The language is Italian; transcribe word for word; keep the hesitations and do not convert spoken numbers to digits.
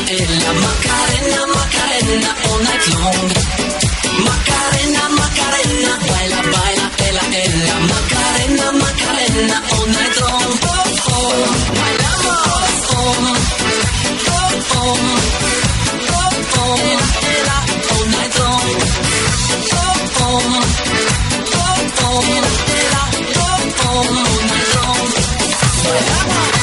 ella, Macarena, Macarena, all night long. Macarena, Macarena, baila, baila, ella, ella, Macarena, Macarena, all night long. Oh, oh, bailamos, oh, oh, oh, oh, oh, ella, all night long. Oh, oh, oh, oh, ella, oh, oh, all night long. Bailamos.